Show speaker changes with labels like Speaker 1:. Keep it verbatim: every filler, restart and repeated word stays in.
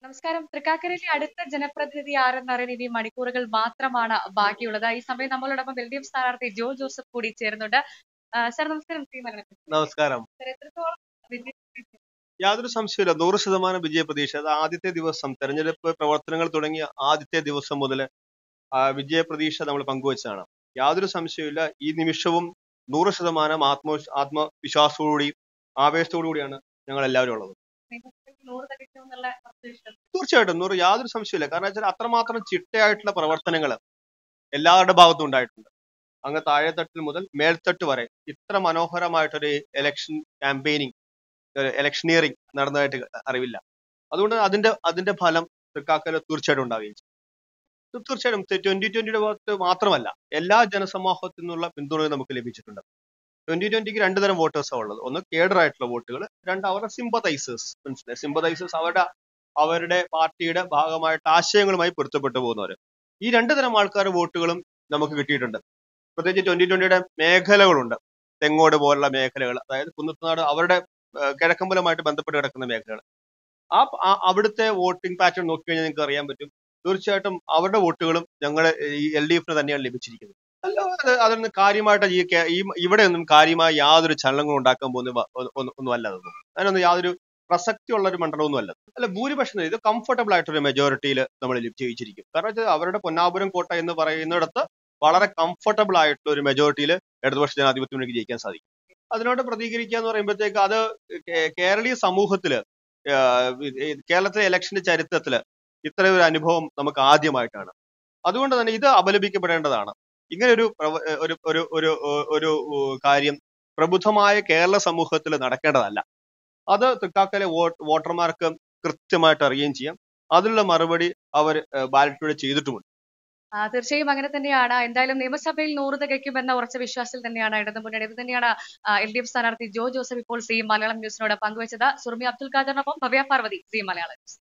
Speaker 1: നമസ്കാരം. തൃക്കാക്കരയിലെ അടുത്ത ജനപ്രതിനിധി ആരെന്നറിയാൻ ഇനി മണിക്കൂറുകൾ മാത്രമാണ് ബാക്കിയുള്ളത്. ഈ സമയം നമ്മളോടൊപ്പം എൽ ഡി എഫ് സ്ഥാനാർത്ഥി ജോ ജോസഫ് കൂടി ചേരുന്നുണ്ട്. സാർ നമസ്കാരം. സീ മലയാളം.
Speaker 2: നമസ്കാരം.
Speaker 1: സാർ എത്രത്തോളം വിജയ
Speaker 2: യാതൊരു സംശയമില്ല, നൂറ് ശതമാനം വിജയ പ്രതീക്ഷ. അത് ആദ്യത്തെ ദിവസം തെരഞ്ഞെടുപ്പ് പ്രവർത്തനങ്ങൾ തുടങ്ങിയ ആദ്യത്തെ ദിവസം മുതൽ വിജയ പ്രതീക്ഷ നമ്മൾ പങ്കുവച്ചതാണ്. യാതൊരു സംശയമില്ല, ഈ നിമിഷവും നൂറ് ശതമാനം ആത്മ ആത്മവിശ്വാസത്തോടുകൂടി ആവേശത്തോടു കൂടിയാണ് ഞങ്ങൾ എല്ലാവരും ഉള്ളത്.
Speaker 1: നൂറ് തികയ്ക്കുമെന്നുള്ള പ്രതീക്ഷ?
Speaker 2: തീർച്ചയായിട്ടും നൂറ്, യാതൊരു സംശയമില്ല. കാരണം വെച്ചാൽ അത്രമാത്രം ചിട്ടയായിട്ടുള്ള പ്രവർത്തനങ്ങൾ എല്ലാവരുടെ ഭാഗത്തും ഉണ്ടായിട്ടുണ്ട്. അങ്ങ് താഴെത്തട്ടിൽ മുതൽ മേൽത്തട്ട് വരെ ഇത്ര മനോഹരമായിട്ടൊരു ഇലക്ഷൻ ക്യാമ്പയിനിങ്, ഇലക്ഷനിയറിംഗ് നടന്നതായിട്ട് അറിവില്ല. അതുകൊണ്ട് അതിന്റെ അതിന്റെ ഫലം തൃക്കാക്കര തീർച്ചയായിട്ടും ഉണ്ടാവുകയും ചെയ്യും. തീർച്ചയായിട്ടും ട്വന്റി ട്വന്റിയുടെ ഭാഗത്ത് മാത്രമല്ല, എല്ലാ ജനസമൂഹത്തിൽ നിന്നുള്ള പിന്തുണയും നമുക്ക് ലഭിച്ചിട്ടുണ്ട്. ട്വന്റി ട്വന്റിക്ക് രണ്ടു തരം വോട്ടേഴ്സാണ് ഉള്ളത്. ഒന്ന് കേഡറായിട്ടുള്ള വോട്ടുകൾ, രണ്ട് അവരുടെ സിമ്പതൈസേഴ്സ്. മനസ്സിലായി? സിമ്പതൈസേഴ്സ് അവരുടെ അവരുടെ പാർട്ടിയുടെ ഭാഗമായിട്ട് ആശയങ്ങളുമായി പൊരുത്തപ്പെട്ടു പോകുന്നവർ. ഈ രണ്ടു തരം ആൾക്കാരുടെ വോട്ടുകളും നമുക്ക് കിട്ടിയിട്ടുണ്ട്. പ്രത്യേകിച്ച് ട്വന്റി ട്വന്റിയുടെ മേഖലകളുണ്ട്. തെങ്ങോട് പോലുള്ള മേഖലകൾ, അതായത് കുന്നത്തുനാട് അവരുടെ കിഴക്കമ്പലമായിട്ട് ബന്ധപ്പെട്ട് കിടക്കുന്ന മേഖലകൾ. ആ അവിടുത്തെ വോട്ടിംഗ് പാറ്റേൺ നോക്കി കഴിഞ്ഞാൽ നിങ്ങൾക്ക് അറിയാൻ പറ്റും. തീർച്ചയായിട്ടും അവരുടെ വോട്ടുകളും ഞങ്ങൾ ഈ എൽ ഡി എഫിന് തന്നെയാണ് ലഭിച്ചിരിക്കുന്നത്. അല്ല, അതൊന്നും കാര്യമായിട്ട് ഈ ഇവിടെ ഒന്നും കാര്യമായ യാതൊരു ചലനങ്ങളും ഉണ്ടാക്കാൻ പോകുന്ന ഒന്നും അല്ല. അതൊന്നും അതിനൊന്നും യാതൊരു പ്രസക്തിയുള്ള ഒരു മണ്ഡലമൊന്നും അല്ല. അല്ല, ഭൂരിപക്ഷം ഇത് കംഫർട്ടബിൾ ആയിട്ടൊരു മെജോറിറ്റിയിൽ നമ്മൾ ജയിച്ചിരിക്കും. കാരണം വെച്ചാൽ അവരുടെ പൊന്നാപുരം കോട്ട എന്ന് പറയുന്നിടത്ത് വളരെ കംഫർട്ടബിൾ ആയിട്ടുള്ള ഒരു മെജോറിറ്റിയിൽ ഇടതുപക്ഷ ജനാധിപത്യ മുന്നണിക്ക് ജയിക്കാൻ സാധിക്കും. അതിനോട് പ്രതികരിക്കുക എന്ന് പറയുമ്പോഴത്തേക്ക് അത് കേരളീയ സമൂഹത്തില്, കേരളത്തിലെ ഇലക്ഷന്റെ ചരിത്രത്തില് ഇത്രയും ഒരു അനുഭവം നമുക്ക് ആദ്യമായിട്ടാണ്. അതുകൊണ്ട് തന്നെ ഇത് അപലപിക്കപ്പെടേണ്ടതാണ്. ഇങ്ങനെ ഒരു ഒരു ഒരു ഒരു കാര്യം പ്രബുദ്ധമായ കേരള സമൂഹത്തിൽ നടക്കേണ്ടതല്ല. അത് തൃക്കാക്കരയിലെ വോട്ടർമാർക്ക് കൃത്യമായിട്ട് അറിയുകയും ചെയ്യാം. അതിനുള്ള മറുപടി അവർ ബാലറ്റിലൂടെ ചെയ്തിട്ടുമുണ്ട്.
Speaker 1: തീർച്ചയായും അങ്ങനെ തന്നെയാണ്. എന്തായാലും നിയമസഭയിൽ നൂറ് തികയ്ക്കുമെന്ന ഉറച്ച വിശ്വാസത്തിൽ തന്നെയാണ് ഇടതു മുന്നണി. ഇത് തന്നെയാണ് എൽ ഡി എഫ് സ്ഥാനാർത്ഥി ജോ ജോസഫ് ഇപ്പോൾ സീ മലയാളം ന്യൂസിനോട് പങ്കുവച്ചത്. സുർമി അബ്ദുൽ ഖാദറിനൊപ്പം ഭവ്യ പാർവതി, സീ മലയാളം ന്യൂസ്.